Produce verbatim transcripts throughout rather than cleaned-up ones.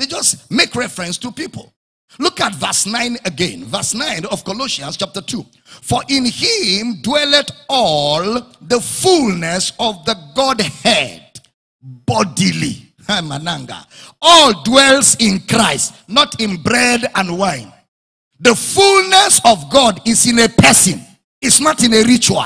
They just make reference to people. Look at verse nine again. Verse nine of Colossians chapter two. For in him dwelleth all the fullness of the Godhead bodily. Mananga. All dwells in Christ, not in bread and wine. The fullness of God is in a person. It's not in a ritual.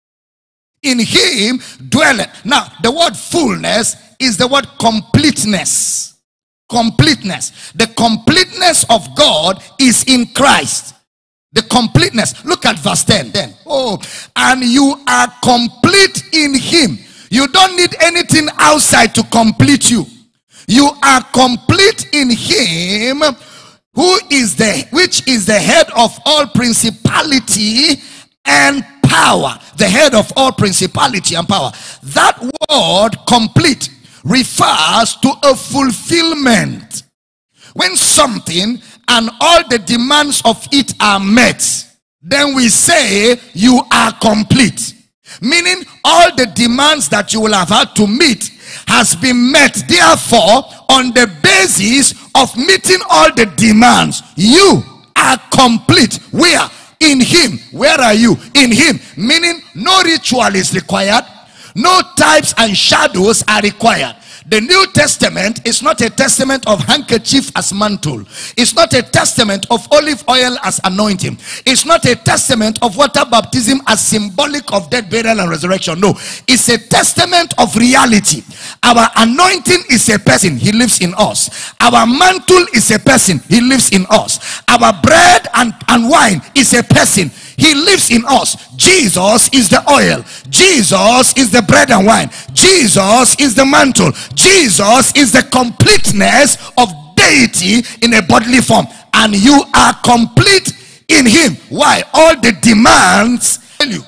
In him dwelleth. Now, the word fullness is the word completeness. Completeness. The completeness of God is in Christ. The completeness. Look at verse ten. Then, oh, and you are complete in him. You don't need anything outside to complete you. You are complete in him, who is the which is the head of all principality and power. The head of all principality and power. That word complete refers to a fulfillment. When something and all the demands of it are met, then we say you are complete. Meaning all the demands that you will have had to meet has been met. Therefore, on the basis of meeting all the demands, you are complete. Where? In him. Where are you? In him. Meaning no ritual is required. No types and shadows are required. The New Testament is not a testament of handkerchief as mantle. It's not a testament of olive oil as anointing. It's not a testament of water baptism as symbolic of death, burial, and resurrection. No, it's a testament of reality. Our anointing is a person. He lives in us. Our mantle is a person. He lives in us. Our bread and, and wine is a person. He lives in us. Jesus is the oil. Jesus is the bread and wine. Jesus is the mantle. Jesus is the completeness of deity in a bodily form. And you are complete in him. Why? All the demands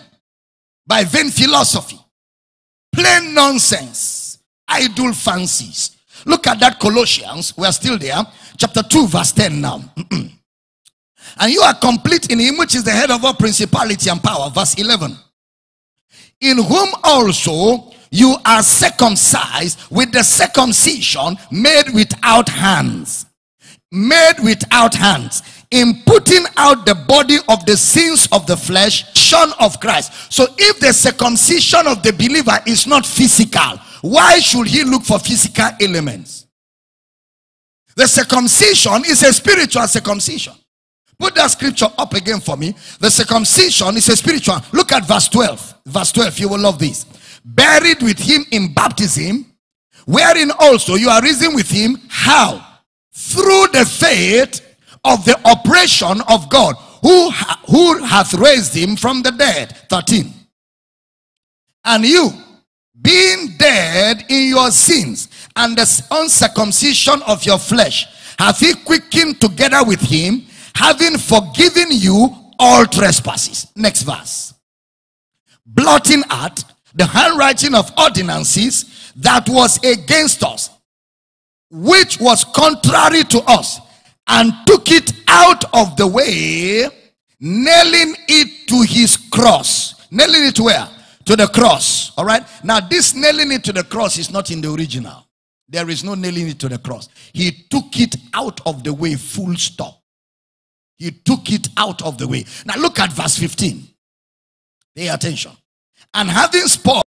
by vain philosophy, plain nonsense, idle fancies. Look at that Colossians. We are still there. Chapter two verse ten now. And you are complete in him, which is the head of all principality and power. Verse eleven. In whom also you are circumcised with the circumcision made without hands. Made without hands. In putting out the body of the sins of the flesh, shorn of Christ. So if the circumcision of the believer is not physical, why should he look for physical elements? The circumcision is a spiritual circumcision. Put that scripture up again for me. The circumcision is a spiritual. Look at verse twelve. Verse twelve, you will love this. Buried with him in baptism, wherein also you are risen with him. How? Through the faith of the operation of God, who, who hath raised him from the dead. thirteen. And you, being dead in your sins, and the uncircumcision of your flesh, hath he quickened together with him, having forgiven you all trespasses. Next verse. Blotting out the handwriting of ordinances that was against us, which was contrary to us, and took it out of the way, nailing it to his cross. Nailing it where? To the cross. All right. Now this nailing it to the cross is not in the original. There is no nailing it to the cross. He took it out of the way, full stop. He took it out of the way. Now look at verse fifteen. Pay attention. And having spoiled